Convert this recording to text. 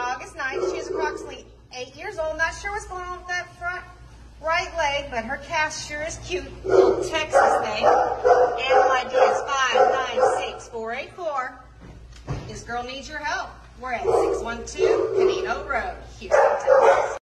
August 9th. She is approximately 8 years old. Not sure what's going on with that front right leg, but her cast sure is cute. Little Texas thing. Animal ID is 596484. This girl needs your help. We're at 612 Canino Road, Houston, Texas.